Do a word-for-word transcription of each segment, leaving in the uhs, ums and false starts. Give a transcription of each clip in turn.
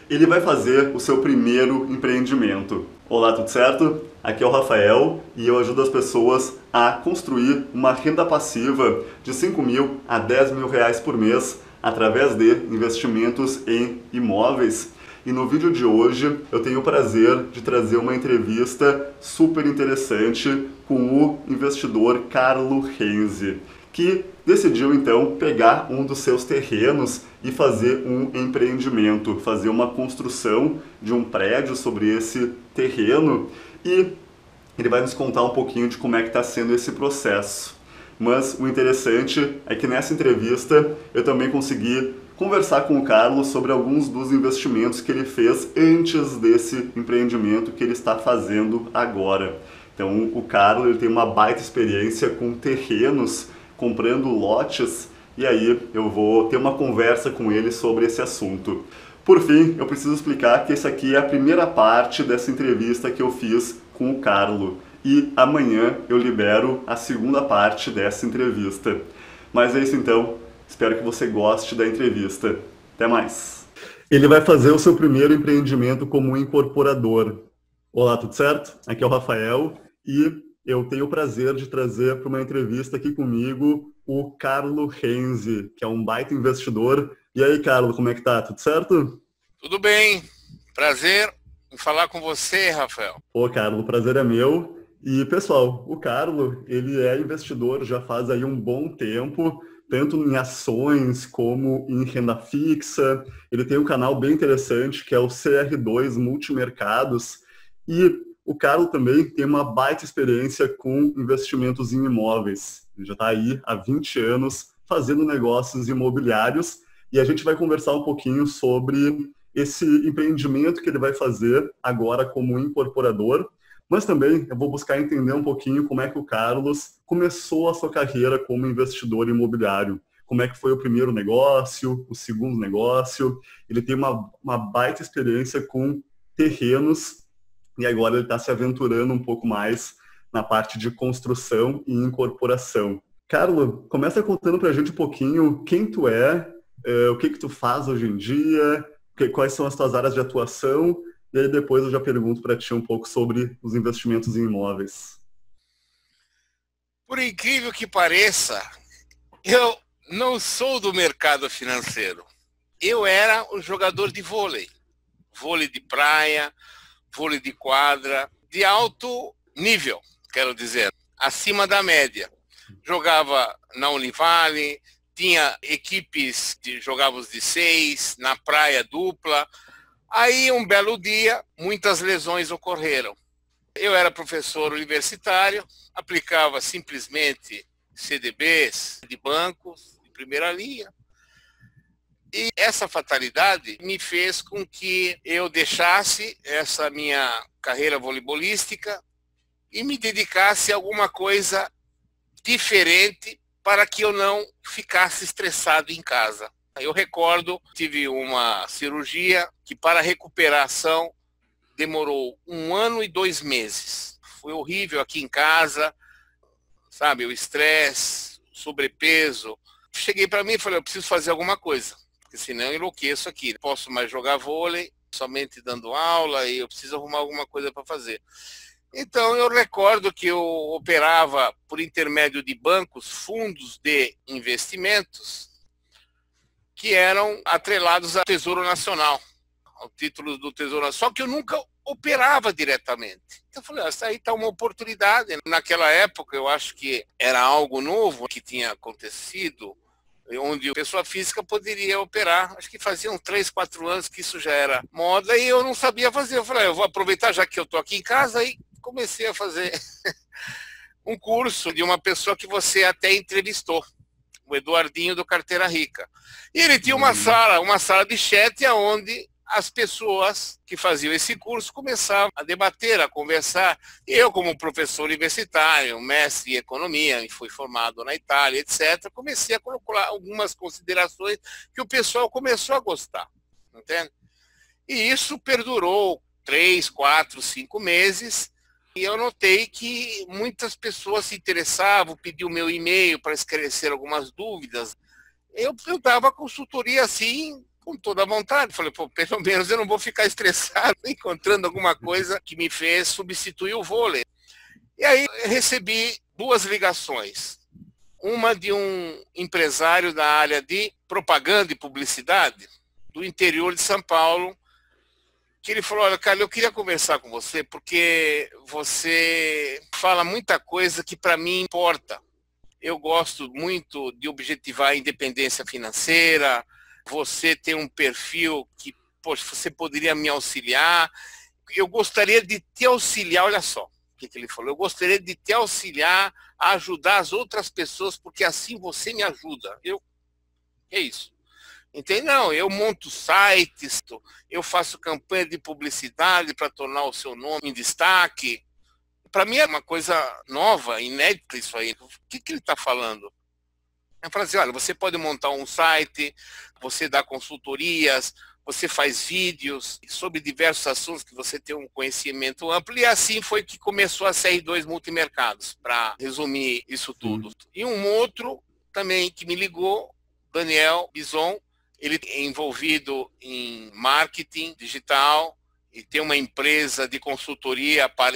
ele vai fazer o seu primeiro empreendimento. Olá, tudo certo? Aqui é o Rafael e eu ajudo as pessoas a construir uma renda passiva de cinco mil a dez mil reais por mês através de investimentos em imóveis. E no vídeo de hoje eu tenho o prazer de trazer uma entrevista super interessante com o investidor Carlo Renzi, que decidiu então pegar um dos seus terrenos e fazer um empreendimento, fazer uma construção de um prédio sobre esse terreno, e ele vai nos contar um pouquinho de como é que está sendo esse processo. Mas o interessante é que nessa entrevista eu também consegui conversar com o Carlos sobre alguns dos investimentos que ele fez antes desse empreendimento que ele está fazendo agora. Então o Carlos ele tem uma baita experiência com terrenos, comprando lotes, e aí eu vou ter uma conversa com ele sobre esse assunto. Por fim, eu preciso explicar que essa aqui é a primeira parte dessa entrevista que eu fiz com o Carlos, e amanhã eu libero a segunda parte dessa entrevista. Mas é isso então, espero que você goste da entrevista. Até mais! Ele vai fazer o seu primeiro empreendimento como incorporador. Olá, tudo certo? Aqui é o Rafael e eu tenho o prazer de trazer para uma entrevista aqui comigo o Carlo Renzi, que é um baita investidor. E aí, Carlo, como é que tá? Tudo certo? Tudo bem. Prazer em falar com você, Rafael. Pô, Carlo, o prazer é meu. E, pessoal, o Carlo, ele é investidor já faz aí um bom tempo, tanto em ações como em renda fixa. Ele tem um canal bem interessante, que é o C R dois Multimercados. E o Carlo também tem uma baita experiência com investimentos em imóveis. Ele já está aí há vinte anos fazendo negócios imobiliários, e a gente vai conversar um pouquinho sobre esse empreendimento que ele vai fazer agora como incorporador, mas também eu vou buscar entender um pouquinho como é que o Carlos começou a sua carreira como investidor imobiliário. Como é que foi o primeiro negócio, o segundo negócio. Ele tem uma, uma baita experiência com terrenos, e agora ele está se aventurando um pouco mais na parte de construção e incorporação. Carlo, começa contando para a gente um pouquinho quem tu é, eh, o que que tu faz hoje em dia, que, quais são as tuas áreas de atuação, e aí depois eu já pergunto para ti um pouco sobre os investimentos em imóveis. Por incrível que pareça, eu não sou do mercado financeiro. Eu era um jogador de vôlei, vôlei de praia, vôlei de quadra, de alto nível, quero dizer, acima da média. Jogava na Univale, tinha equipes que jogavam de seis, na praia dupla. Aí, um belo dia, muitas lesões ocorreram. Eu era professor universitário, aplicava simplesmente C D Bs de bancos de primeira linha. E essa fatalidade me fez com que eu deixasse essa minha carreira voleibolística e me dedicasse a alguma coisa diferente para que eu não ficasse estressado em casa. Eu recordo, tive uma cirurgia que para recuperação demorou um ano e dois meses. Foi horrível aqui em casa, sabe, o estresse, o sobrepeso. Cheguei para mim e falei, eu preciso fazer alguma coisa, porque senão eu enlouqueço aqui. Não posso mais jogar vôlei, somente dando aula, e eu preciso arrumar alguma coisa para fazer. Então eu recordo que eu operava por intermédio de bancos, fundos de investimentos, que eram atrelados ao Tesouro Nacional, ao título do Tesouro Nacional, só que eu nunca operava diretamente. Então eu falei, ah, aí está uma oportunidade. Naquela época eu acho que era algo novo que tinha acontecido, onde a pessoa física poderia operar. Acho que fazia uns três, quatro anos que isso já era moda e eu não sabia fazer. Eu falei, ah, eu vou aproveitar já que eu estou aqui em casa, e comecei a fazer um curso de uma pessoa que você até entrevistou, o Eduardinho do Carteira Rica. E ele tinha uma sala, uma sala de chat onde as pessoas que faziam esse curso começavam a debater, a conversar. E eu, como professor universitário, mestre em economia, e fui formado na Itália, etcétera, comecei a colocar algumas considerações que o pessoal começou a gostar, entende? E isso perdurou três, quatro, cinco meses, e eu notei que muitas pessoas se interessavam, pediam meu e-mail para esclarecer algumas dúvidas. Eu, eu dava consultoria assim, com toda a vontade. Falei, pô, pelo menos eu não vou ficar estressado encontrando alguma coisa que me fez substituir o vôlei. E aí eu recebi duas ligações. Uma de um empresário da área de propaganda e publicidade do interior de São Paulo, que ele falou, olha, cara, eu queria conversar com você porque você fala muita coisa que para mim importa. Eu gosto muito de objetivar a independência financeira, você tem um perfil que, poxa, você poderia me auxiliar. Eu gostaria de te auxiliar, olha só o que, que ele falou, eu gostaria de te auxiliar a ajudar as outras pessoas, porque assim você me ajuda. Eu, é isso. Entende? Não, eu monto sites, eu faço campanha de publicidade para tornar o seu nome em destaque. Para mim é uma coisa nova, inédita isso aí. O que, que ele está falando? Eu falo assim, olha, você pode montar um site, você dá consultorias, você faz vídeos sobre diversos assuntos que você tem um conhecimento amplo, e assim foi que começou a C R dois Multimercados, para resumir isso tudo. Sim. E um outro também que me ligou, Daniel Bison, ele é envolvido em marketing digital e tem uma empresa de consultoria para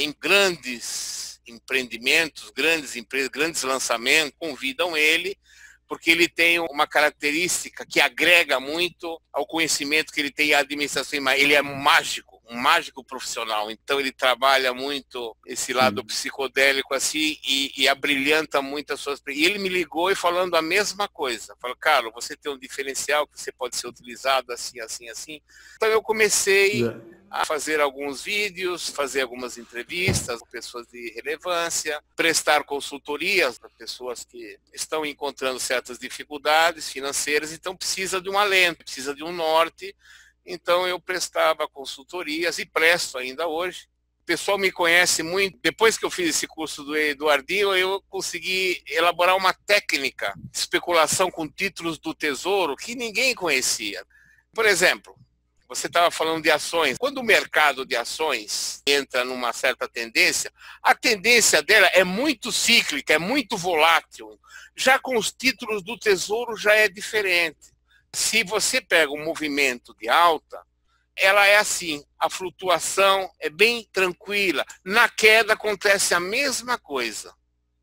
grandes empreendimentos, grandes empresas, grandes lançamentos, convidam ele, porque ele tem uma característica que agrega muito ao conhecimento que ele tem em administração. Ele é mágico, um mágico profissional, então ele trabalha muito esse lado Sim. psicodélico assim e, e abrilhanta muito as suas... E ele me ligou e falando a mesma coisa. Falou, Carlos, você tem um diferencial que você pode ser utilizado assim, assim, assim. Então eu comecei... Yeah. a fazer alguns vídeos, fazer algumas entrevistas com pessoas de relevância, prestar consultorias para pessoas que estão encontrando certas dificuldades financeiras, então precisa de um alento, precisa de um norte. Então eu prestava consultorias e presto ainda hoje. O pessoal me conhece muito. Depois que eu fiz esse curso do Eduardinho, eu consegui elaborar uma técnica de especulação com títulos do Tesouro que ninguém conhecia. Por exemplo, você estava falando de ações. Quando o mercado de ações entra numa certa tendência, a tendência dela é muito cíclica, é muito volátil. Já com os títulos do Tesouro já é diferente. Se você pega um movimento de alta, ela é assim, a flutuação é bem tranquila. Na queda acontece a mesma coisa.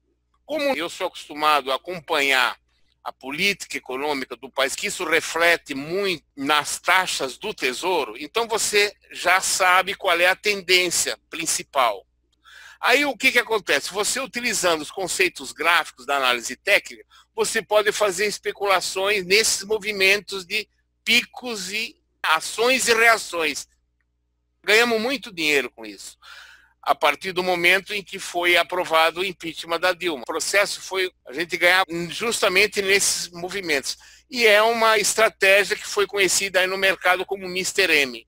Como eu sou acostumado a acompanhar a política econômica do país, que isso reflete muito nas taxas do Tesouro, então você já sabe qual é a tendência principal. Aí o que, que acontece? Você utilizando os conceitos gráficos da análise técnica, você pode fazer especulações nesses movimentos de picos e ações e reações. Ganhamos muito dinheiro com isso. A partir do momento em que foi aprovado o impeachment da Dilma. O processo foi a gente ganhar justamente nesses movimentos. E é uma estratégia que foi conhecida aí no mercado como mister M.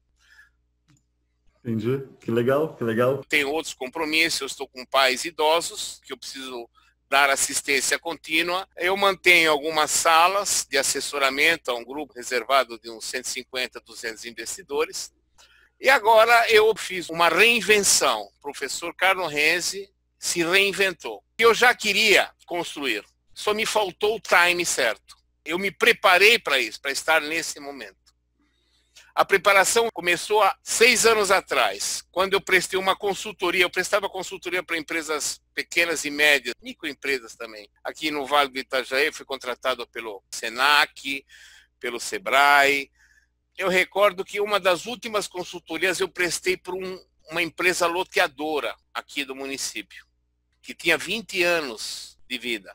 Entendi. Que legal, que legal. Tem outros compromissos, eu estou com pais idosos, que eu preciso dar assistência contínua. Eu mantenho algumas salas de assessoramento a um grupo reservado de uns cento e cinquenta, duzentos investidores. E agora eu fiz uma reinvenção. O professor Carlos Renzi se reinventou. Eu já queria construir, só me faltou o time certo. Eu me preparei para isso, para estar nesse momento. A preparação começou há seis anos atrás, quando eu prestei uma consultoria. Eu prestava consultoria para empresas pequenas e médias, microempresas também. Aqui no Vale do Itajaí, fui contratado pelo Senac, pelo Sebrae. Eu recordo que uma das últimas consultorias eu prestei para um, uma empresa loteadora aqui do município, que tinha vinte anos de vida.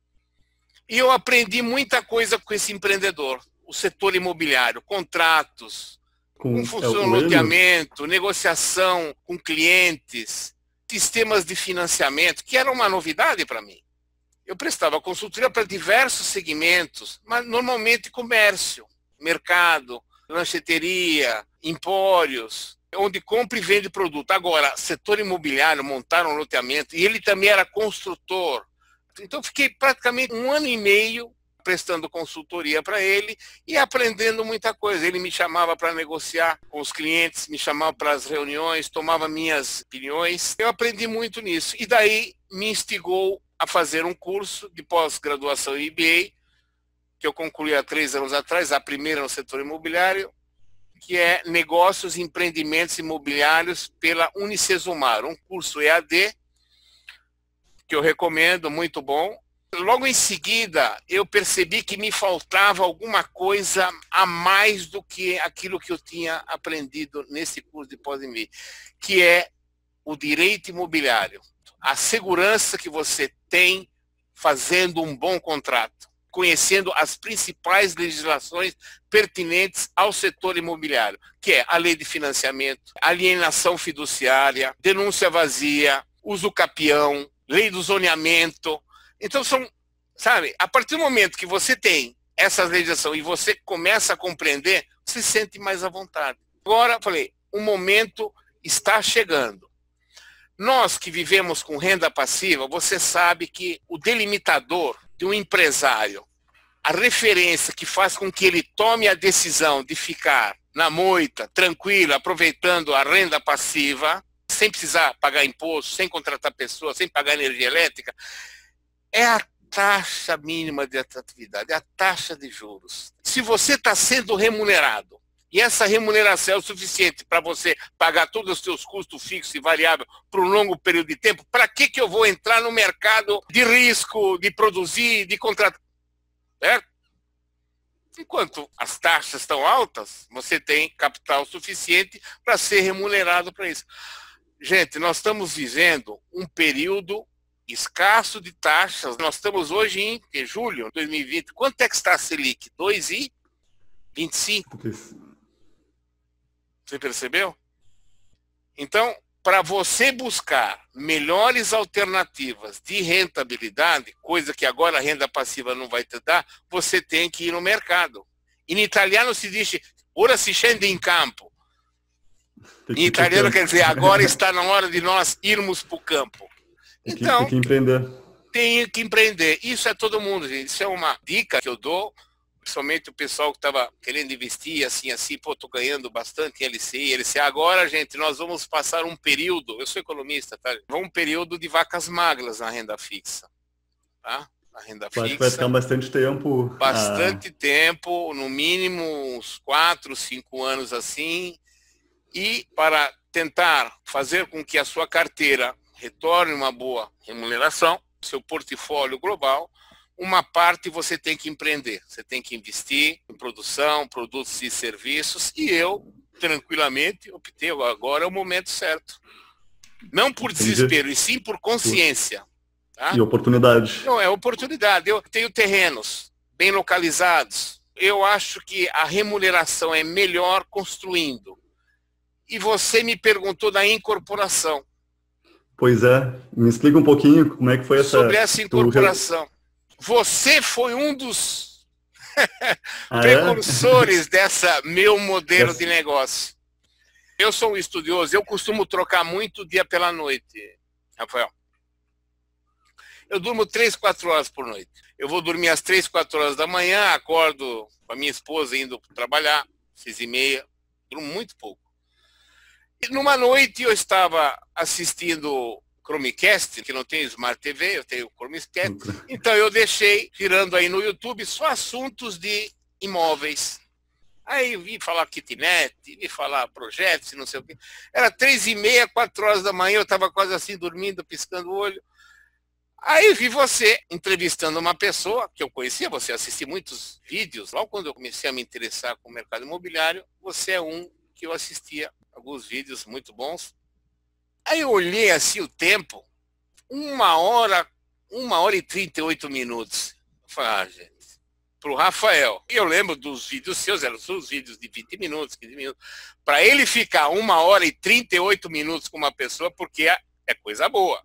E eu aprendi muita coisa com esse empreendedor, o setor imobiliário, contratos, com, com função de loteamento, negociação com clientes, sistemas de financiamento, que era uma novidade para mim. Eu prestava consultoria para diversos segmentos, mas normalmente comércio, mercado, lancheteria, empórios, onde compra e vende produto. Agora, setor imobiliário, montaram um loteamento, e ele também era construtor. Então, fiquei praticamente um ano e meio prestando consultoria para ele e aprendendo muita coisa. Ele me chamava para negociar com os clientes, me chamava para as reuniões, tomava minhas opiniões. Eu aprendi muito nisso. E daí me instigou a fazer um curso de pós-graduação em M B A que eu concluí há três anos atrás, a primeira no setor imobiliário, que é Negócios e Empreendimentos Imobiliários pela Unicesumar, um curso E A D que eu recomendo, muito bom. Logo em seguida, eu percebi que me faltava alguma coisa a mais do que aquilo que eu tinha aprendido nesse curso de pós-M B A, que é o direito imobiliário, a segurança que você tem fazendo um bom contrato, conhecendo as principais legislações pertinentes ao setor imobiliário, que é a lei de financiamento, alienação fiduciária, denúncia vazia, uso capião, lei do zoneamento. Então, são, sabe, a partir do momento que você tem essa legislação e você começa a compreender, você se sente mais à vontade. Agora, falei, o momento está chegando. Nós que vivemos com renda passiva, você sabe que o delimitador de um empresário, a referência que faz com que ele tome a decisão de ficar na moita, tranquilo, aproveitando a renda passiva, sem precisar pagar imposto, sem contratar pessoas, sem pagar energia elétrica, é a taxa mínima de atratividade, é a taxa de juros. Se você está sendo remunerado, e essa remuneração é o suficiente para você pagar todos os seus custos fixos e variáveis por um longo período de tempo, para que, que eu vou entrar no mercado de risco, de produzir, de contratar? Certo? Enquanto as taxas estão altas, você tem capital suficiente para ser remunerado para isso. Gente, nós estamos vivendo um período escasso de taxas. Nós estamos hoje em, em julho de dois mil e vinte. Quanto é que está a Selic? dois vírgula vinte e cinco? Você percebeu? Então, para você buscar melhores alternativas de rentabilidade, coisa que agora a renda passiva não vai te dar, você tem que ir no mercado. Em italiano se diz, ora si scende in campo. Em italiano quer dizer, agora está na hora de nós irmos para o campo. Então, tem que empreender. Tem que empreender. Isso é todo mundo, gente. Isso é uma dica que eu dou. Principalmente o pessoal que estava querendo investir, assim, assim, pô, tô ganhando bastante em L C I, L C A. Agora, gente, nós vamos passar um período, eu sou economista, tá? Um período de vacas magras na renda fixa, tá? A renda fixa. Acho que vai ficar bastante tempo. Bastante ah. tempo, no mínimo uns quatro, cinco anos assim, e para tentar fazer com que a sua carteira retorne uma boa remuneração, seu portfólio global, uma parte você tem que empreender, você tem que investir em produção, produtos e serviços, e eu, tranquilamente, optei, agora é o momento certo. Não por desespero, e sim por consciência. Tá? E oportunidade. Não, é oportunidade. Eu tenho terrenos bem localizados. Eu acho que a remuneração é melhor construindo. E você me perguntou da incorporação. Pois é, me explica um pouquinho como é que foi essa... Sobre essa incorporação. Você foi um dos ah, precursores é? dessa meu modelo de negócio. Eu sou um estudioso, eu costumo trocar muito dia pela noite, Rafael. Eu durmo três, quatro horas por noite. Eu vou dormir às três, quatro horas da manhã, acordo com a minha esposa indo trabalhar, seis e meia, durmo muito pouco. E numa noite eu estava assistindo Chromecast, que não tem Smart T V, eu tenho Chromecast, então eu deixei, girando aí no YouTube, só assuntos de imóveis. Aí eu vi falar kitnet, vi falar projetos, não sei o quê. Era três e meia, quatro horas da manhã, eu estava quase assim, dormindo, piscando o olho. Aí eu vi você entrevistando uma pessoa que eu conhecia, você assistiu muitos vídeos, logo quando eu comecei a me interessar com o mercado imobiliário, você é um que eu assistia, alguns vídeos muito bons. Aí eu olhei assim o tempo, uma hora, uma hora e trinta e oito minutos. Eu falei, ah, gente, para o Rafael. E eu lembro dos vídeos seus, eram os vídeos de vinte minutos, quinze minutos. Para ele ficar uma hora e trinta e oito minutos com uma pessoa, porque é, é coisa boa.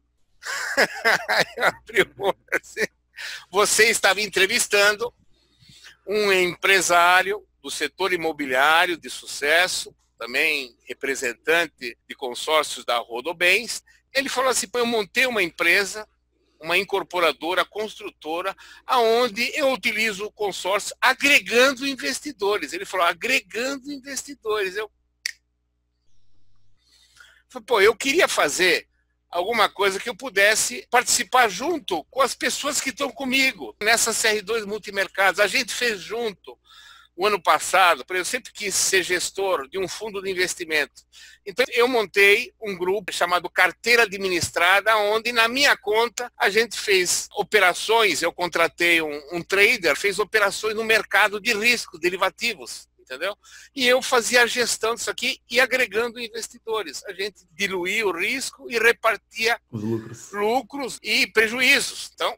Aí eu abri o olho assim. Você estava entrevistando um empresário do setor imobiliário de sucesso, também representante de consórcios da Rodobens. Ele falou assim, eu montei uma empresa, uma incorporadora, construtora, aonde eu utilizo o consórcio agregando investidores. Ele falou, agregando investidores. Eu falei, pô, eu queria fazer alguma coisa que eu pudesse participar junto com as pessoas que estão comigo nessa C R dois Multimercados. A gente fez junto o ano passado, eu sempre quis ser gestor de um fundo de investimento. Então eu montei um grupo chamado Carteira Administrada, onde na minha conta a gente fez operações, eu contratei um, um trader, fez operações no mercado de risco, derivativos. Entendeu? E eu fazia a gestão disso aqui e agregando investidores. A gente diluía o risco e repartia os lucros. lucros e prejuízos. Então,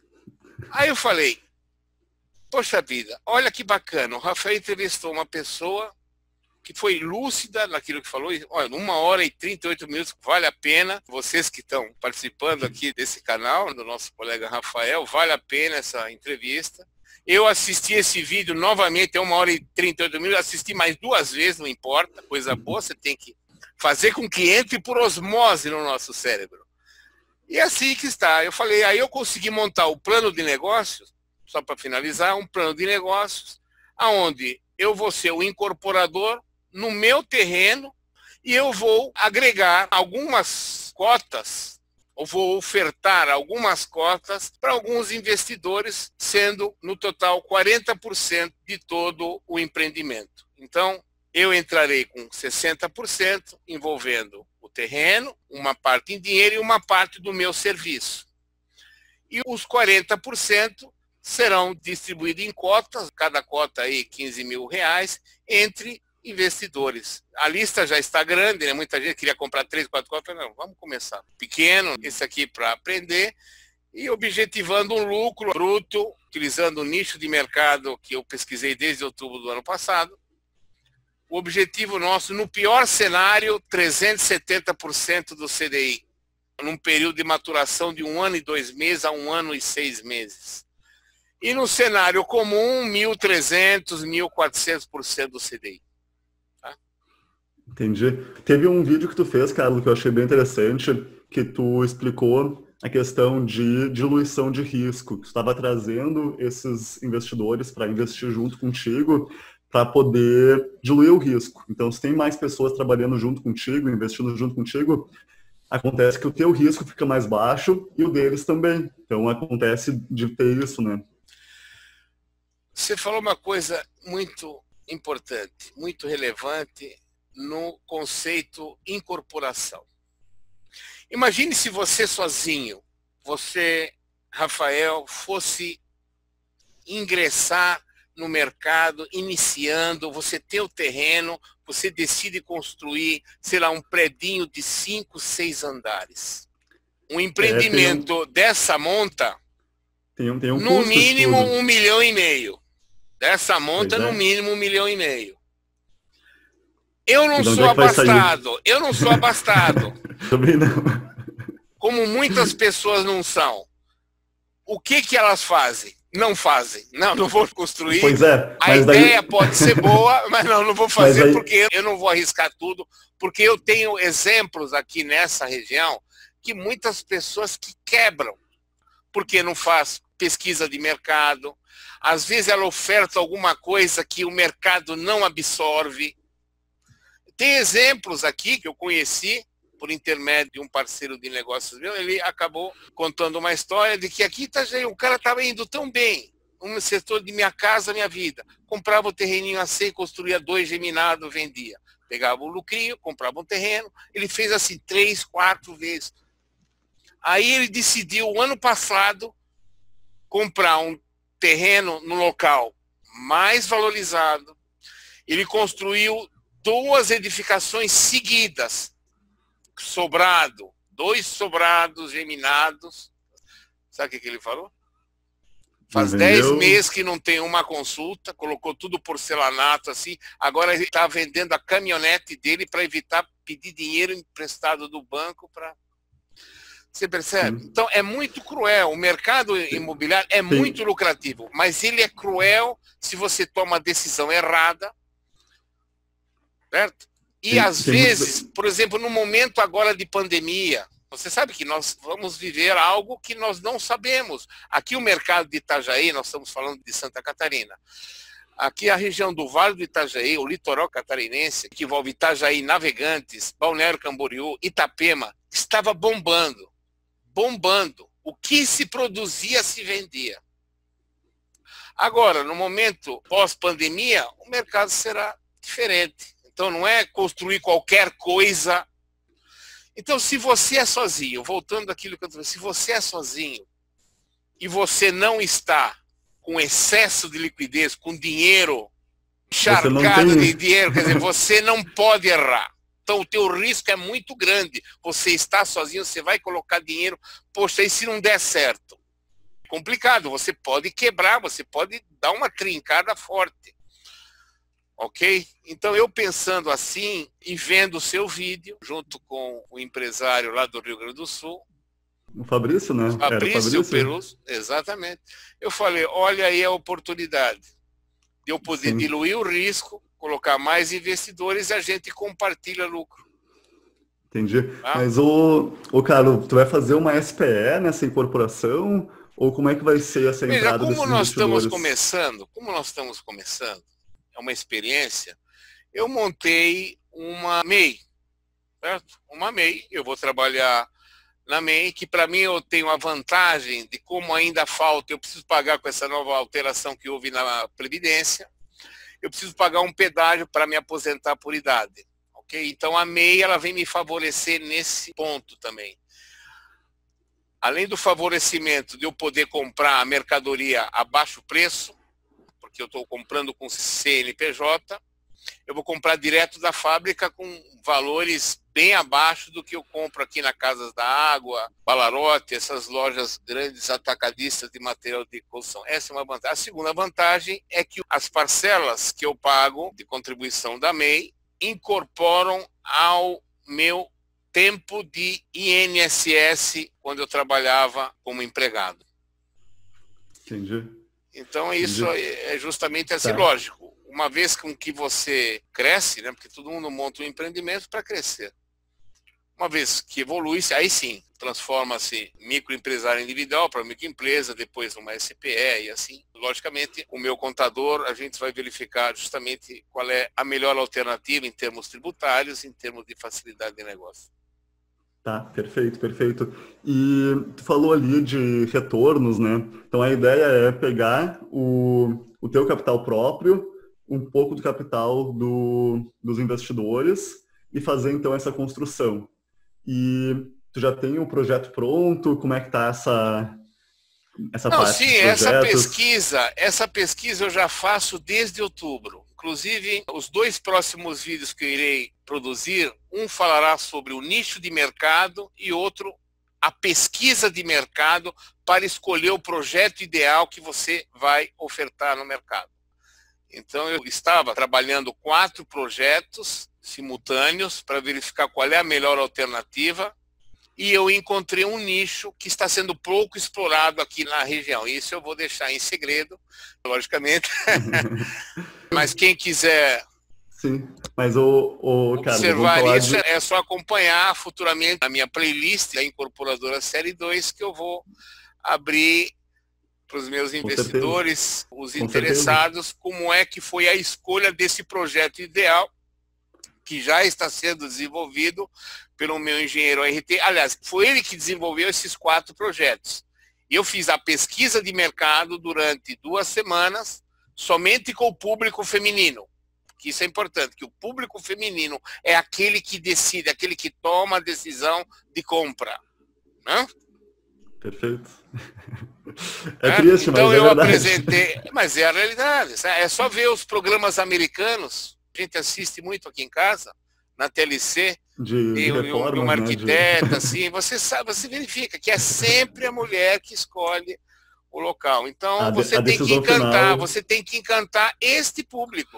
aí eu falei, poxa vida, olha que bacana, o Rafael entrevistou uma pessoa que foi lúcida naquilo que falou, e, olha, uma hora e trinta e oito minutos, vale a pena, vocês que estão participando aqui desse canal, do nosso colega Rafael, vale a pena essa entrevista. Eu assisti esse vídeo novamente, é uma hora e trinta e oito minutos, assisti mais duas vezes, não importa, coisa boa, você tem que fazer com que entre por osmose no nosso cérebro. E assim que está. Eu falei, aí eu consegui montar o plano de negócios, só para finalizar, um plano de negócios, aonde eu vou ser o incorporador no meu terreno e eu vou agregar algumas cotas, ou vou ofertar algumas cotas para alguns investidores, sendo no total quarenta por cento de todo o empreendimento. Então, eu entrarei com sessenta por cento envolvendo o terreno, uma parte em dinheiro e uma parte do meu serviço. E os quarenta por cento serão distribuídos em cotas, cada cota aí quinze mil reais, entre investidores. A lista já está grande, né? Muita gente queria comprar três, quatro cotas. Não, vamos começar pequeno, esse aqui para aprender, e objetivando um lucro bruto, utilizando o nicho de mercado que eu pesquisei desde outubro do ano passado. O objetivo nosso, no pior cenário, trezentos e setenta por cento do C D I, num período de maturação de um ano e dois meses a um ano e seis meses. E no cenário comum, mil e trezentos, mil e quatrocentos por cento do C D I. Entendi. Teve um vídeo que tu fez, Carlos, que eu achei bem interessante, que tu explicou a questão de diluição de risco, que tu estava trazendo esses investidores para investir junto contigo, para poder diluir o risco. Então, se tem mais pessoas trabalhando junto contigo, investindo junto contigo, acontece que o teu risco fica mais baixo e o deles também. Então, acontece de ter isso, né? Você falou uma coisa muito importante, muito relevante, no conceito incorporação. Imagine se você sozinho, você, Rafael, fosse ingressar no mercado, iniciando, você tem o terreno, você decide construir, sei lá, um predinho de cinco, seis andares. Um empreendimento é, um, dessa monta, tem um, tem um no mínimo um milhão e meio. Dessa monta, pois no é. mínimo um milhão e meio. Eu não sou é abastado, eu não sou abastado. Também não. Como muitas pessoas não são. O que que elas fazem? Não fazem. Não, não vou construir. Pois é. A ideia daí... pode ser boa, mas não, não vou fazer aí... porque eu não vou arriscar tudo, porque eu tenho exemplos aqui nessa região que muitas pessoas que quebram, porque não faz pesquisa de mercado. Às vezes ela oferta alguma coisa que o mercado não absorve. Tem exemplos aqui que eu conheci por intermédio de um parceiro de negócios meu, ele acabou contando uma história de que aqui tá, o cara estava indo tão bem, no setor de Minha Casa Minha Vida, comprava o terreninho assim, construía dois geminados, vendia. Pegava o lucrinho, comprava um terreno, ele fez assim três, quatro vezes. Aí ele decidiu, o ano passado, comprar um terreno no local mais valorizado. Ele construiu duas edificações seguidas, sobrado, dois sobrados geminados. Sabe o que, que ele falou? Faz dez meses que não tem uma consulta, colocou tudo porcelanato assim, agora ele está vendendo a caminhonete dele para evitar pedir dinheiro emprestado do banco para... Você percebe? Sim. Então é muito cruel, o mercado imobiliário é Sim. muito lucrativo, mas ele é cruel se você toma a decisão errada. Certo? E sim, às sim, vezes, muito... por exemplo, no momento agora de pandemia, você sabe que nós vamos viver algo que nós não sabemos. Aqui o mercado de Itajaí, nós estamos falando de Santa Catarina. Aqui a região do Vale do Itajaí, o litoral catarinense, que envolve Itajaí, Navegantes, Balneário Camboriú, Itapema, estava bombando, bombando. O que se produzia se vendia. Agora, no momento pós-pandemia, o mercado será diferente. Então, não é construir qualquer coisa. Então, se você é sozinho, voltando àquilo que eu falei, se você é sozinho e você não está com excesso de liquidez, com dinheiro encharcado tem... de dinheiro, quer dizer, você não pode errar. Então, o teu risco é muito grande. Você está sozinho, você vai colocar dinheiro, poxa, e se não der certo? Complicado, você pode quebrar, você pode dar uma trincada forte. Ok? Então, eu pensando assim e vendo o seu vídeo, junto com o empresário lá do Rio Grande do Sul, o Fabrício, né? Fabrício, Era o Fabrício. Peruso, exatamente. Eu falei, olha aí a oportunidade de eu poder Sim. diluir o risco, colocar mais investidores e a gente compartilha lucro. Entendi. Ah. Mas, ô, ô, Carlos, tu vai fazer uma S P E nessa incorporação? Ou como é que vai ser essa Veja, entrada como desses nós investidores? estamos começando, como nós estamos começando, é uma experiência, eu montei uma M E I, certo? Uma M E I, eu vou trabalhar na M E I, que para mim eu tenho a vantagem de como ainda falta, eu preciso pagar com essa nova alteração que houve na Previdência, eu preciso pagar um pedágio para me aposentar por idade. Okay? Então a M E I ela vem me favorecer nesse ponto também. Além do favorecimento de eu poder comprar a mercadoria a baixo preço, porque eu estou comprando com C N P J, eu vou comprar direto da fábrica com valores bem abaixo do que eu compro aqui na Casas da Água, Balarote, essas lojas grandes atacadistas de material de construção. Essa é uma vantagem. A segunda vantagem é que as parcelas que eu pago de contribuição da M E I incorporam ao meu tempo de I N S S quando eu trabalhava como empregado. Entendi. Então isso Entendi. é justamente assim, Tá. lógico. Uma vez com que você cresce, né, porque todo mundo monta um empreendimento para crescer. Uma vez que evolui, aí sim, transforma-se microempresário individual para microempresa, depois uma S P E e assim. Logicamente, o meu contador, a gente vai verificar justamente qual é a melhor alternativa em termos tributários, em termos de facilidade de negócio. Tá, perfeito, perfeito. E tu falou ali de retornos, né? Então a ideia é pegar o, o teu capital próprio, um pouco do capital do, dos investidores e fazer então essa construção. E tu já tem o projeto pronto? Como é que tá essa, essa Não, parte sim, dos essa projetos? pesquisa, essa pesquisa eu já faço desde outubro. Inclusive, os dois próximos vídeos que eu irei produzir, um falará sobre o nicho de mercado e outro a pesquisa de mercado para escolher o projeto ideal que você vai ofertar no mercado. Então, eu estava trabalhando quatro projetos simultâneos para verificar qual é a melhor alternativa e eu encontrei um nicho que está sendo pouco explorado aqui na região. Isso eu vou deixar em segredo, logicamente. Mas quem quiser Sim, mas o, o cara, observar isso, de... é só acompanhar futuramente a minha playlist, a Incorporadora Série dois, que eu vou abrir para os meus investidores, os Com interessados, certeza. como é que foi a escolha desse projeto ideal, que já está sendo desenvolvido pelo meu engenheiro R T. Aliás, foi ele que desenvolveu esses quatro projetos. Eu fiz a pesquisa de mercado durante duas semanas, somente com o público feminino. Que isso é importante, que o público feminino é aquele que decide, aquele que toma a decisão de compra. Né? Perfeito. É, é triste, então mas é eu verdade. apresentei, mas é a realidade. É só ver os programas americanos, a gente assiste muito aqui em casa, na T L C, de, de reforma, uma né, arquiteta, de... assim, você sabe, você verifica que é sempre a mulher que escolhe o local. Então a você de, tem que encantar, final... você tem que encantar este público.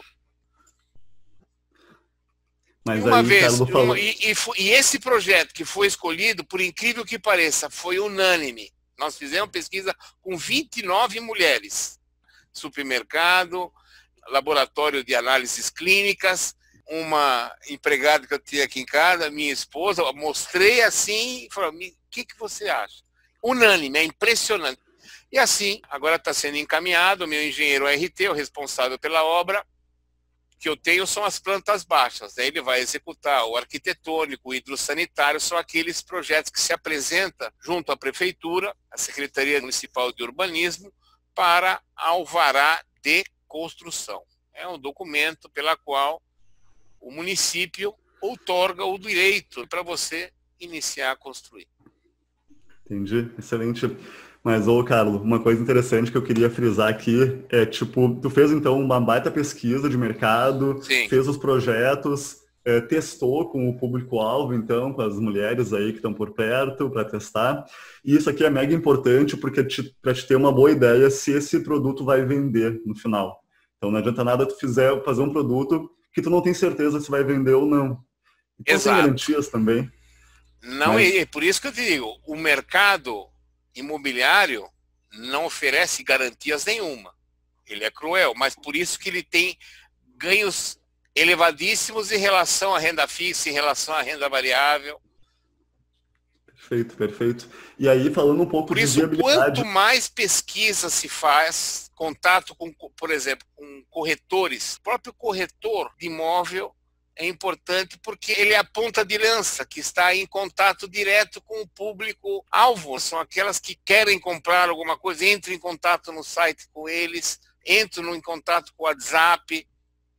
Mas e uma aí, vez, Carlos falou... uma, e, e, e esse projeto que foi escolhido, por incrível que pareça, foi unânime. Nós fizemos pesquisa com vinte e nove mulheres. Supermercado, laboratório de análises clínicas, uma empregada que eu tinha aqui em casa, minha esposa, eu mostrei assim e falou, o que, que você acha? Unânime, é impressionante. E assim, agora está sendo encaminhado, o meu engenheiro R T, o responsável pela obra, que eu tenho são as plantas baixas, daí ele vai executar o arquitetônico, o hidrossanitário, são aqueles projetos que se apresentam junto à Prefeitura, à Secretaria Municipal de Urbanismo, para alvará de construção. É um documento pela qual o município outorga o direito para você iniciar a construir. Entendi, excelente. Mas, ô, Carlos, uma coisa interessante que eu queria frisar aqui é, tipo, tu fez, então, uma baita pesquisa de mercado, Sim. fez os projetos, é, testou com o público-alvo, então, com as mulheres aí que estão por perto para testar. E isso aqui é mega importante porque para te ter uma boa ideia se esse produto vai vender no final. Então, não adianta nada tu fizer, fazer um produto que tu não tem certeza se vai vender ou não. Então, Exato. tem garantias também. Não, Mas... é por isso que eu te digo, o mercado imobiliário não oferece garantias nenhuma. Ele é cruel, mas por isso que ele tem ganhos elevadíssimos em relação à renda fixa, em relação à renda variável. Perfeito, perfeito. E aí, falando um pouco por de isso, viabilidade... quanto mais pesquisa se faz, contato com, por exemplo, com corretores, o próprio corretor de imóvel é importante porque ele é a ponta de lança, que está em contato direto com o público-alvo. São aquelas que querem comprar alguma coisa, entram em contato no site com eles, entram em contato com o WhatsApp.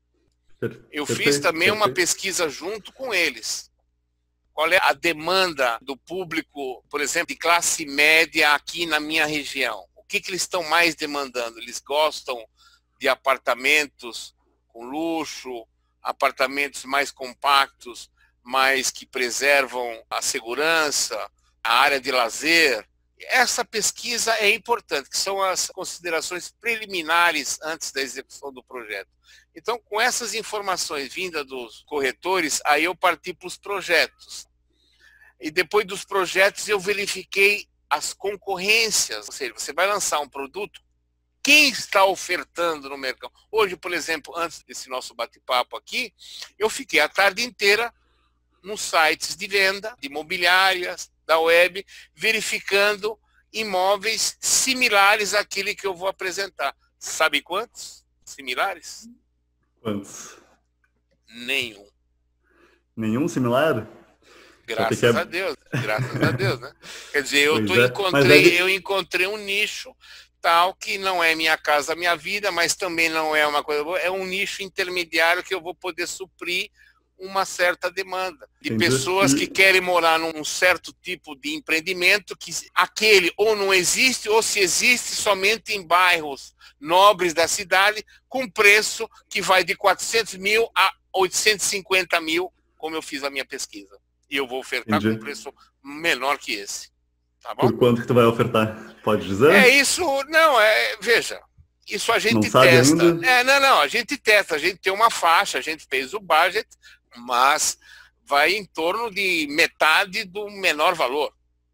Eu perfeito, fiz também perfeito. uma pesquisa junto com eles. Qual é a demanda do público, por exemplo, de classe média aqui na minha região? O que, que eles estão mais demandando? Eles gostam de apartamentos com luxo, apartamentos mais compactos, mas que preservam a segurança, a área de lazer. Essa pesquisa é importante, que são as considerações preliminares antes da execução do projeto. Então, com essas informações vindas dos corretores, aí eu parti para os projetos. E depois dos projetos eu verifiquei as concorrências, ou seja, você vai lançar um produto, quem está ofertando no mercado? Hoje, por exemplo, antes desse nosso bate-papo aqui, eu fiquei a tarde inteira nos sites de venda, de imobiliárias, da web, verificando imóveis similares àquele que eu vou apresentar. Sabe quantos similares? Quantos? Nenhum. Nenhum similar? Graças que... a Deus, graças a Deus, né? Quer dizer, eu, tô, é. encontrei, é... eu encontrei um nicho tal que não é minha casa, minha vida, mas também não é uma coisa boa, é um nicho intermediário que eu vou poder suprir uma certa demanda de Entendi. pessoas e... que querem morar num certo tipo de empreendimento que aquele ou não existe ou se existe somente em bairros nobres da cidade com preço que vai de quatrocentos mil a oitocentos e cinquenta mil, como eu fiz a minha pesquisa. E eu vou ofertar Entendi. com preço menor que esse. Tá bom? Por quanto que tu vai ofertar? Pode dizer? É isso, não, é, veja, isso a gente não sabe testa. Ainda? É, não, não, a gente testa, a gente tem uma faixa, a gente fez o budget, mas vai em torno de metade do menor valor.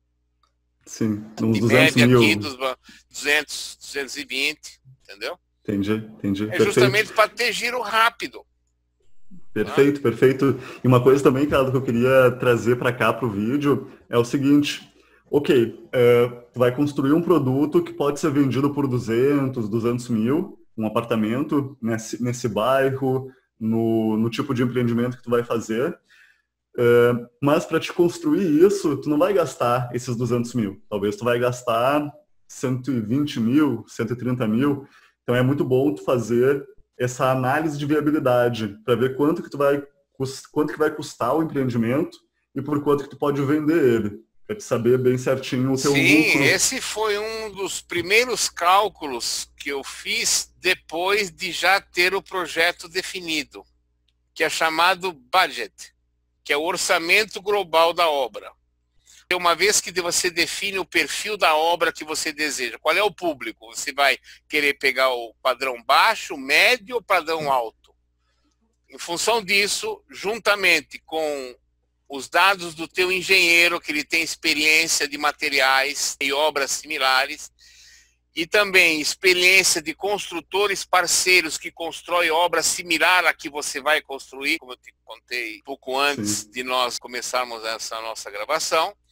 Sim, uns de duzentos média mil. Aqui dos duzentos, duzentos e vinte, entendeu? Entendi, entendi. É Perfeito. justamente para ter giro rápido. Perfeito, ah. perfeito. E uma coisa também, Carlos, que eu queria trazer para cá para o vídeo é o seguinte. Ok, uh, tu vai construir um produto que pode ser vendido por duzentos, duzentos mil, um apartamento nesse, nesse bairro, no, no tipo de empreendimento que tu vai fazer. Uh, mas para te construir isso, tu não vai gastar esses duzentos mil. Talvez tu vai gastar cento e vinte mil, cento e trinta mil. Então é muito bom tu fazer essa análise de viabilidade para ver quanto que tu vai quanto que vai custar o empreendimento e por quanto que tu pode vender ele, para te saber bem certinho o teu Sim, lucro. Esse foi um dos primeiros cálculos que eu fiz depois de já ter o projeto definido, que é chamado budget, que é o orçamento global da obra. Uma vez que você define o perfil da obra que você deseja, qual é o público? Você vai querer pegar o padrão baixo, médio ou padrão alto? Em função disso, juntamente com os dados do teu engenheiro, que ele tem experiência de materiais e obras similares, e também experiência de construtores parceiros que constroem obra similar à que você vai construir, como eu te contei pouco antes Sim. de nós começarmos essa nossa gravação,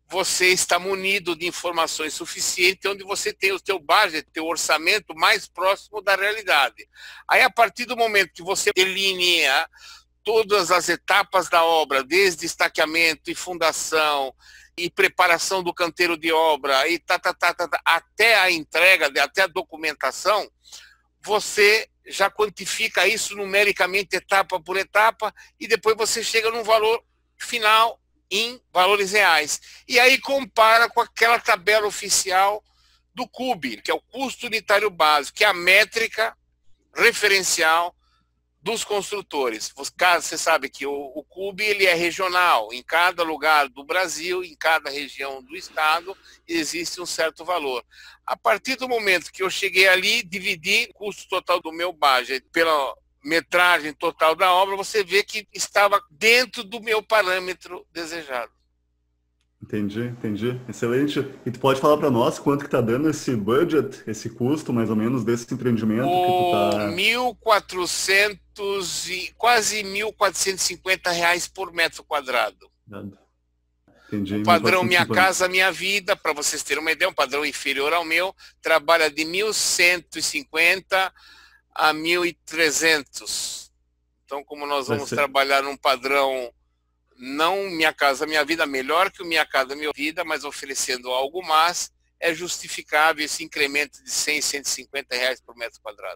você está munido de informações suficientes, onde você tem o seu budget, teu orçamento mais próximo da realidade. Aí, a partir do momento que você delinea todas as etapas da obra, desde estaqueamento e fundação, e preparação do canteiro de obra, e tá, tá, tá, tá, tá, até a entrega, até a documentação, você já quantifica isso numericamente, etapa por etapa, e depois você chega num valor final em valores reais. E aí compara com aquela tabela oficial do C U B, que é o custo unitário básico, que é a métrica referencial dos construtores. Você sabe que o, o C U B ele é regional, em cada lugar do Brasil, em cada região do estado, existe um certo valor. A partir do momento que eu cheguei ali, dividi o custo total do meu budget pela metragem total da obra, você vê que estava dentro do meu parâmetro desejado. Entendi, entendi. Excelente. E tu pode falar para nós quanto que tá dando esse budget, esse custo, mais ou menos, desse empreendimento o que tu tá... mil e quatrocentos e quase mil quatrocentos e cinquenta reais por metro quadrado. Entendi. O padrão Minha Casa Minha Vida, para vocês terem uma ideia, um padrão inferior ao meu, trabalha de mil cento e cinquenta a mil e trezentos. Então, como nós vamos trabalhar num padrão não Minha Casa Minha Vida, melhor que o Minha Casa Minha Vida, mas oferecendo algo mais, é justificável esse incremento de cem, cento e cinquenta reais por metro quadrado.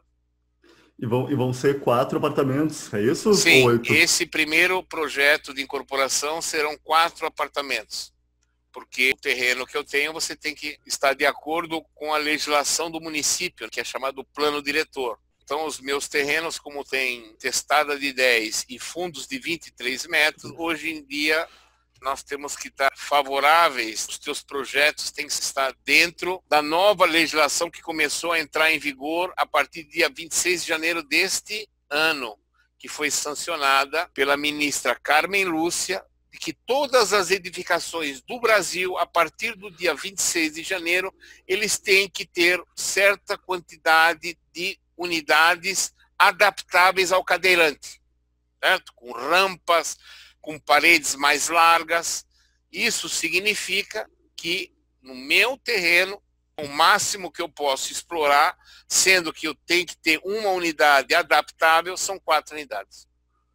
E vão, e vão ser quatro apartamentos, é isso? Sim, ou oito? Esse primeiro projeto de incorporação serão quatro apartamentos. Porque o terreno que eu tenho, você tem que estar de acordo com a legislação do município, que é chamado plano diretor. Então, os meus terrenos, como tem testada de dez e fundos de vinte e três metros, hoje em dia nós temos que estar favoráveis, os teus projetos têm que estar dentro da nova legislação que começou a entrar em vigor a partir do dia vinte e seis de janeiro deste ano, que foi sancionada pela ministra Carmen Lúcia, de que todas as edificações do Brasil, a partir do dia vinte e seis de janeiro, eles têm que ter certa quantidade de unidades adaptáveis ao cadeirante, certo? Com rampas, com paredes mais largas. Isso significa que no meu terreno, o máximo que eu posso explorar, sendo que eu tenho que ter uma unidade adaptável, são quatro unidades.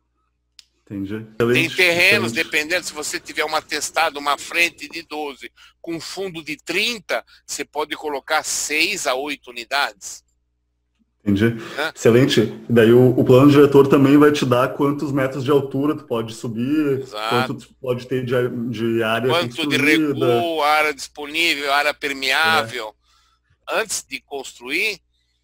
Entendi. Tem terrenos, dependendo, se você tiver uma testada, uma frente de doze, com fundo de trinta, você pode colocar seis a oito unidades. Entendi. É. Excelente. E daí o, o plano diretor também vai te dar quantos metros de altura tu pode subir, Exato. Quanto tu pode ter de, de área Quanto construída. de recuo, área disponível, área permeável. É. Antes de construir,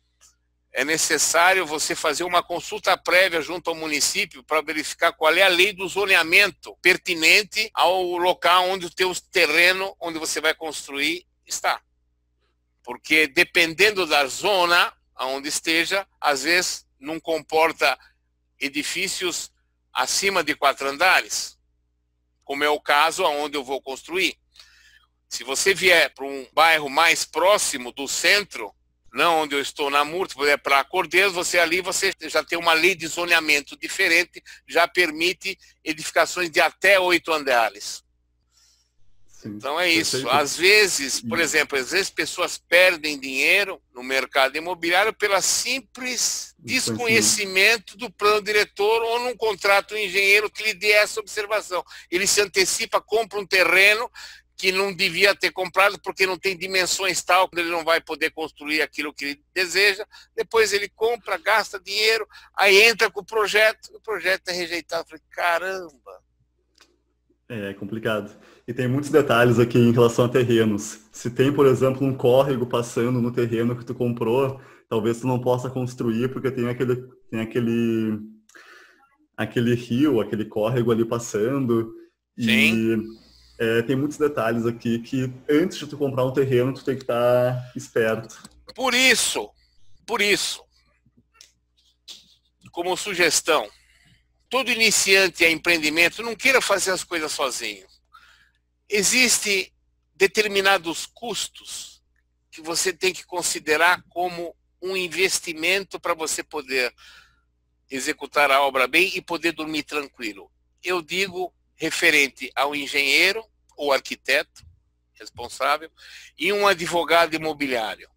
é necessário você fazer uma consulta prévia junto ao município para verificar qual é a lei do zoneamento pertinente ao local onde o teu terreno, onde você vai construir, está. Porque dependendo da zona aonde esteja, às vezes não comporta edifícios acima de quatro andares, como é o caso aonde eu vou construir. Se você vier para um bairro mais próximo do centro, não onde eu estou na Murta, por exemplo, para Cordeiros, você ali você já tem uma lei de zoneamento diferente, já permite edificações de até oito andares. Então é isso. Perfeito. Às vezes, por exemplo, às vezes pessoas perdem dinheiro no mercado imobiliário pelo simples desconhecimento do plano diretor ou num contrato um engenheiro que lhe dê essa observação. Ele se antecipa, compra um terreno que não devia ter comprado porque não tem dimensões tal que ele não vai poder construir aquilo que ele deseja. Depois ele compra, gasta dinheiro, aí entra com o projeto, o projeto é rejeitado. Eu falei, caramba! É complicado. E tem muitos detalhes aqui em relação a terrenos. Se tem, por exemplo, um córrego passando no terreno que tu comprou, talvez tu não possa construir porque tem aquele, tem aquele, aquele rio, aquele córrego ali passando. Sim. E é, tem muitos detalhes aqui que antes de tu comprar um terreno, tu tem que estar esperto. Por isso, por isso, como sugestão, todo iniciante a empreendimento não queira fazer as coisas sozinho. Existem determinados custos que você tem que considerar como um investimento para você poder executar a obra bem e poder dormir tranquilo. Eu digo referente ao engenheiro ou arquiteto, responsável, e um advogado imobiliário.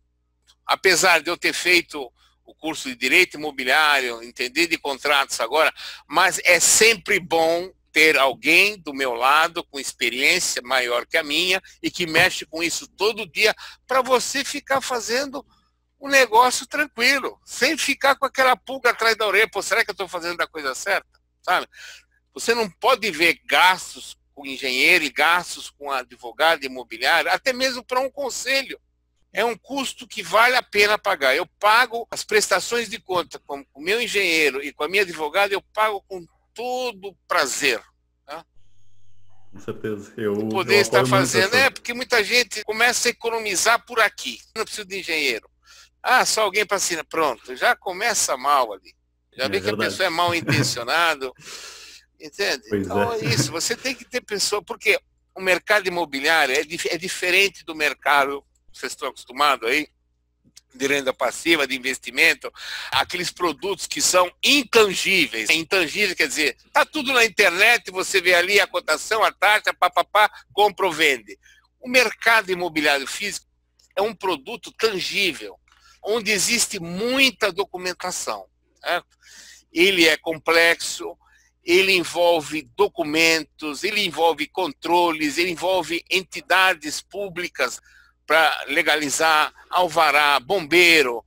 Apesar de eu ter feito o curso de Direito Imobiliário, entender de contratos agora, mas é sempre bom ter alguém do meu lado com experiência maior que a minha e que mexe com isso todo dia para você ficar fazendo um negócio tranquilo, sem ficar com aquela pulga atrás da orelha. Pô, será que eu estou fazendo a coisa certa? Sabe? Você não pode ver gastos com engenheiro e gastos com advogado imobiliário, até mesmo para um conselho. É um custo que vale a pena pagar. Eu pago as prestações de conta com o meu engenheiro e com a minha advogada, eu pago com todo prazer. Tá? Com certeza. Eu, poder eu estar fazendo. Essa... É, porque muita gente começa a economizar por aqui. Não preciso de engenheiro. Ah, só alguém para assinar. Pronto, já começa mal ali. Já é vê verdade. Que a pessoa é mal intencionado. Entende? Pois então é. é isso. Você tem que ter pessoa, porque o mercado imobiliário é, dif é diferente do mercado, vocês estão acostumados aí, de renda passiva, de investimento, aqueles produtos que são intangíveis. Intangível quer dizer, tá tudo na internet, você vê ali a cotação, a taxa, papapá, compra ou vende. O mercado imobiliário físico é um produto tangível, onde existe muita documentação. Certo? Ele é complexo, ele envolve documentos, ele envolve controles, ele envolve entidades públicas para legalizar, alvará, bombeiro,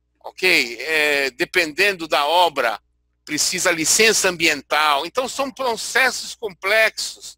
ok? É, dependendo da obra, precisa licença ambiental. Então são processos complexos,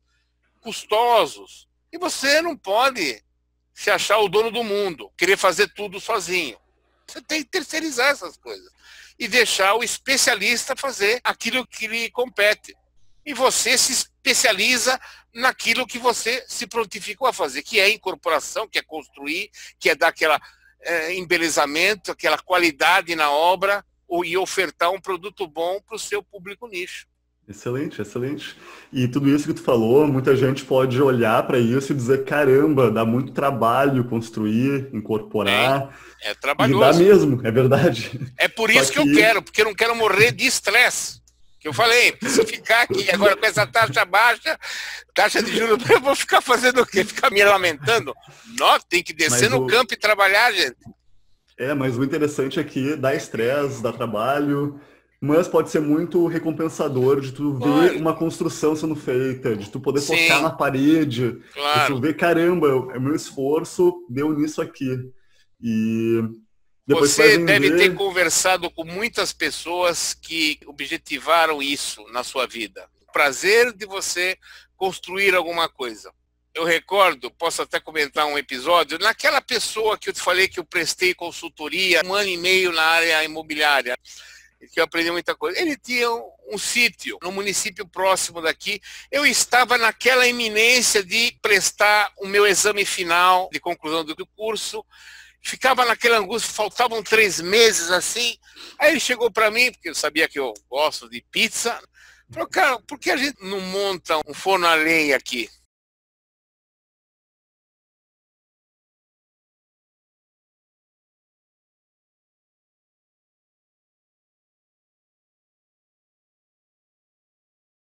custosos, e você não pode se achar o dono do mundo, querer fazer tudo sozinho. Você tem que terceirizar essas coisas e deixar o especialista fazer aquilo que lhe compete. E você se especializa naquilo que você se prontificou a fazer, que é incorporação, que é construir, que é dar aquele é, embelezamento, aquela qualidade na obra e ofertar um produto bom para o seu público nicho. Excelente, excelente. E tudo isso que tu falou, muita gente pode olhar para isso e dizer, caramba, dá muito trabalho construir, incorporar. É, é trabalhoso. E dá mesmo, é verdade. É por isso que... que eu quero, porque eu não quero morrer de estresse. Que eu falei, se ficar aqui agora com essa taxa baixa, taxa de juros, eu vou ficar fazendo o quê? Ficar me lamentando? Não, tem que descer mas no o... campo e trabalhar, gente. É, mas o interessante é que dá estresse, dá trabalho, mas pode ser muito recompensador de tu ver Olha. uma construção sendo feita, de tu poder Sim. tocar na parede, claro. de tu ver, caramba, o meu esforço deu nisso aqui. E depois você deve ter conversado com muitas pessoas que objetivaram isso na sua vida. O prazer de você construir alguma coisa. Eu recordo, posso até comentar um episódio, naquela pessoa que eu te falei que eu prestei consultoria um ano e meio na área imobiliária, que eu aprendi muita coisa. Ele tinha um, um sítio no município próximo daqui. Eu estava naquela iminência de prestar o meu exame final de conclusão do curso. Ficava naquela angústia, faltavam três meses assim. Aí ele chegou para mim, porque eu sabia que eu gosto de pizza. Falou, cara, por que a gente não monta um forno a lenha aqui?